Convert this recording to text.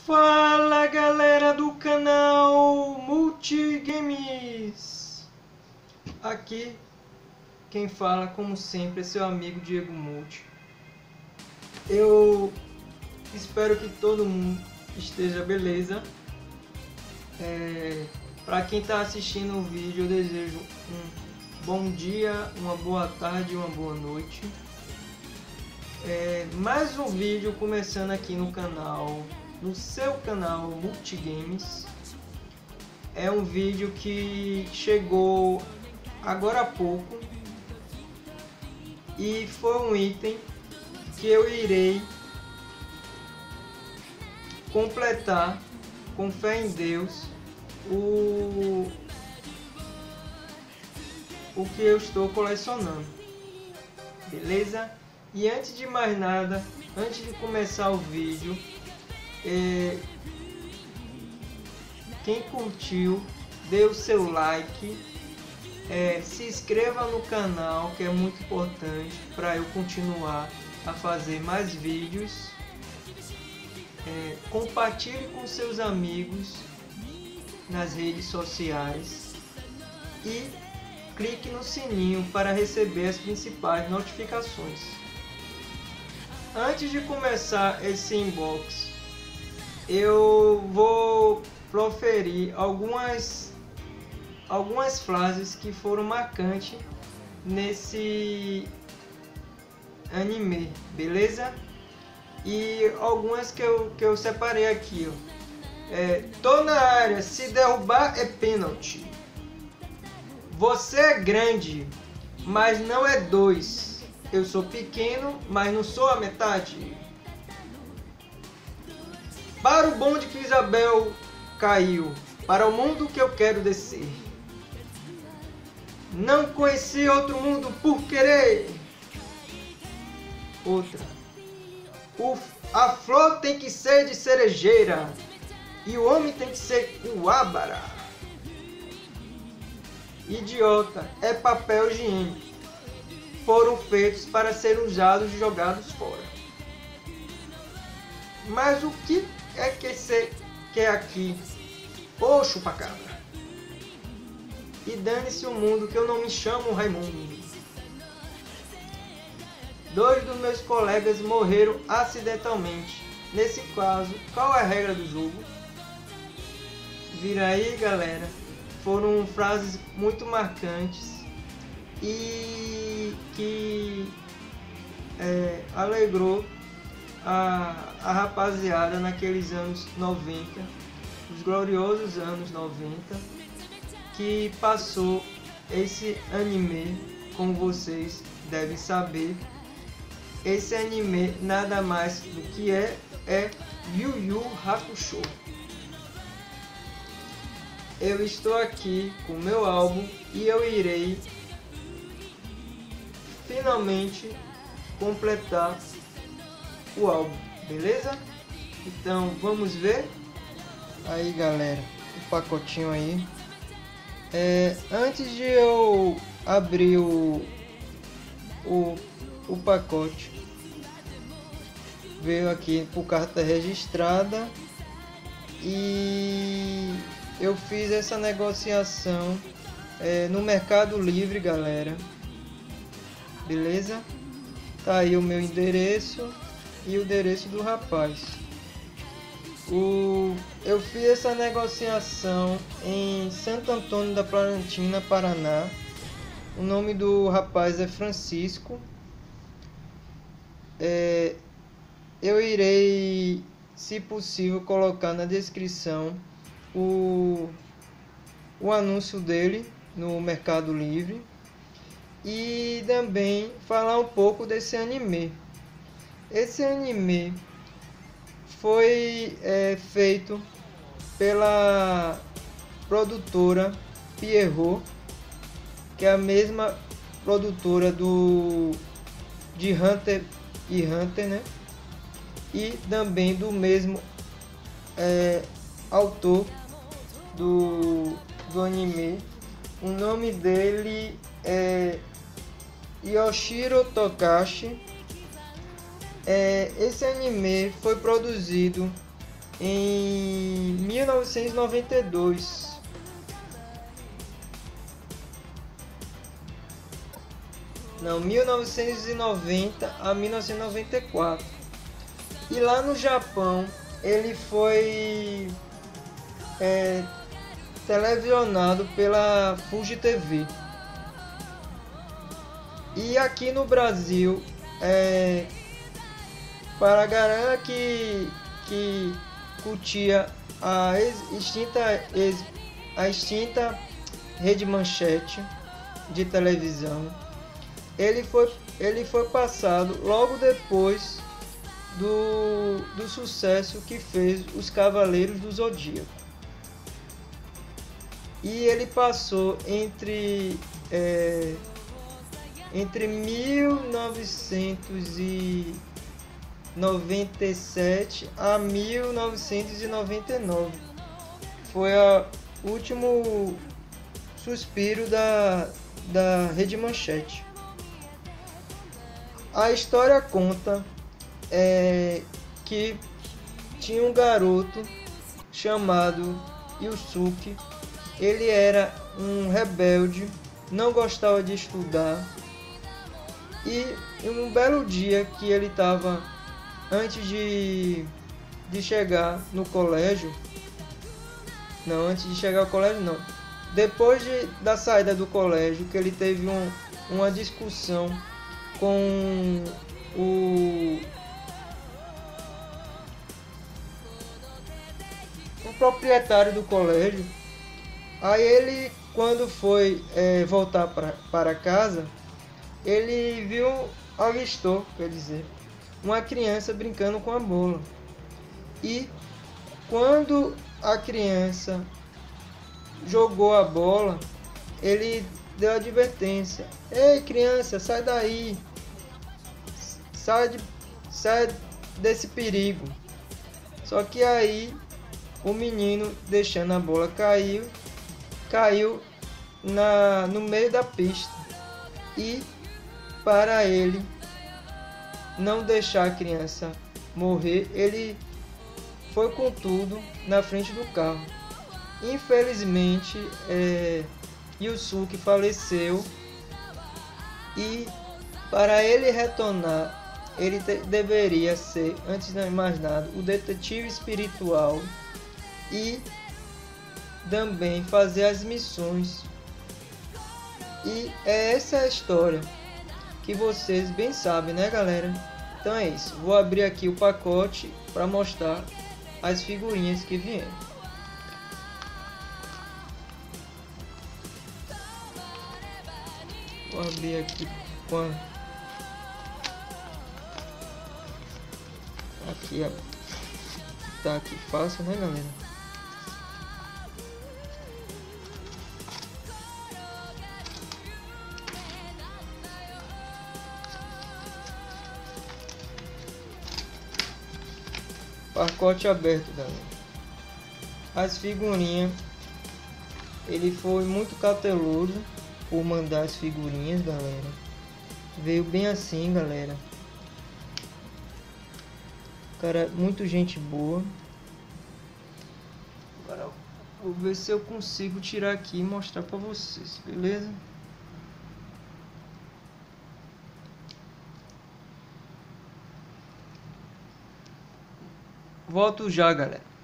Fala galera do canal Multigames, aqui quem fala como sempre é seu amigo Diego Multi. Eu espero que todo mundo esteja beleza. Para quem está assistindo o vídeo, eu desejo um bom dia, uma boa tarde e uma boa noite. Mais um vídeo começando aqui no canal, no seu canal Multigames. É um vídeo que chegou agora há pouco e foi um item que eu irei completar, com fé em Deus, o que eu estou colecionando, beleza? E antes de mais nada, antes de começar o vídeo, quem curtiu, dê o seu like, se inscreva no canal, que é muito importante para eu continuar a fazer mais vídeos. Compartilhe com seus amigos nas redes sociais e clique no sininho para receber as principais notificações. Antes de começar esse unboxing, eu vou proferir algumas frases que foram marcantes nesse anime, beleza? E algumas que eu separei aqui, ó. Tô na área, se derrubar é pênalti. Você é grande, mas não é dois. Eu sou pequeno, mas não sou a metade. Para o bonde que Isabel caiu, para o mundo que eu quero descer. Não conheci outro mundo por querer. Outra. A flor tem que ser de cerejeira e o homem tem que ser uábara. Idiota é papel higiênico. Foram feitos para serem usados e jogados fora. Mas o que é que você quer aqui? Ô chupacabra! E dane-se o mundo que eu não me chamo Raimundo. 2 dos meus colegas morreram acidentalmente. Nesse caso, qual é a regra do jogo? Vira aí, galera. Foram frases muito marcantes e que alegrou a rapaziada naqueles anos 90, os gloriosos anos 90, que passou esse anime, como vocês devem saber. Esse anime nada mais do que é Yu Yu Hakusho. Eu estou aqui com o meu álbum e eu irei finalmente completar o álbum, beleza? Então vamos ver. Aí galera, o pacotinho aí. Antes de eu abrir o pacote, veio aqui por carta registrada e eu fiz essa negociação no Mercado Livre, galera, beleza? Tá aí o meu endereço e o endereço do rapaz. Eu fiz essa negociação em Santo Antônio da Planaltina, Paraná. O nome do rapaz é Francisco. Eu irei, se possível, colocar na descrição o anúncio dele no Mercado Livre e também falar um pouco desse anime. Esse anime foi feito pela produtora Pierrot, que é a mesma produtora de Hunter x Hunter, né? E também do mesmo autor do anime. O nome dele é Yoshiro Togashi. Esse anime foi produzido em 1992. Não, 1990 a 1994. E lá no Japão ele foi televisionado pela Fuji TV. E aqui no Brasil, para a galera que curtia a extinta Rede Manchete de televisão, ele foi passado logo depois do sucesso que fez Os Cavaleiros do Zodíaco. E ele passou entre 1997 a 1999. Foi o último suspiro da Rede Manchete. A história conta que tinha um garoto chamado Yusuke. Ele era um rebelde, não gostava de estudar, e em um belo dia que ele estava antes de chegar no colégio, depois da saída do colégio, que ele teve uma discussão com o proprietário do colégio. Aí ele, quando foi voltar para casa, ele avistou, uma criança brincando com a bola. E quando a criança jogou a bola, ele deu advertência: "Ei, criança, sai daí, sai desse perigo". Só que aí o menino, deixando a bola, caiu no meio da pista. E para ele não deixar a criança morrer, ele foi com tudo na frente do carro. Infelizmente, Yusuke faleceu, e para ele retornar, ele deveria ser, antes de mais nada, o detetive espiritual e também fazer as missões. E é essa a história que vocês bem sabem, né, galera? Então é isso. Vou abrir aqui o pacote para mostrar as figurinhas que vieram. Vou abrir aqui com aqui, tá aqui fácil, né, galera? Pacote aberto, galera. As figurinhas, ele foi muito cauteloso por mandar as figurinhas, galera. Veio bem assim, galera. Cara, muito gente boa. Agora vou ver se eu consigo tirar aqui e mostrar pra vocês, beleza? Volto já, galera.